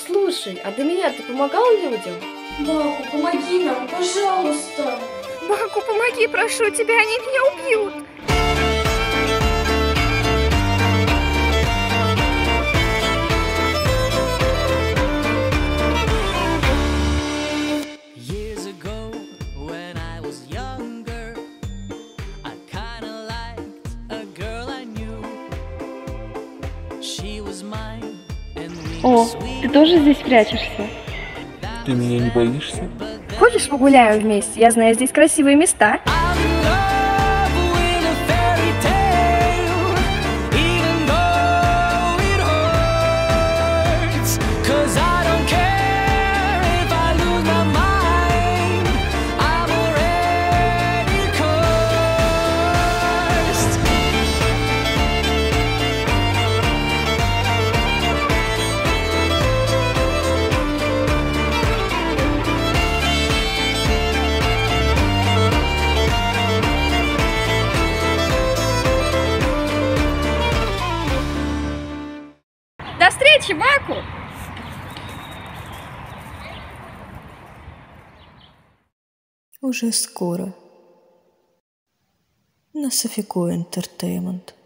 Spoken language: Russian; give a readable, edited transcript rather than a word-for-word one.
Слушай, а до меня ты помогал людям? Баку, помоги нам, пожалуйста. Баку, помоги, прошу тебя, они меня убьют. О, ты тоже здесь прячешься? Ты меня не боишься? Хочешь, погуляем вместе? Я знаю здесь красивые места. До встречи, Баку! Уже скоро на Софико Entertainment.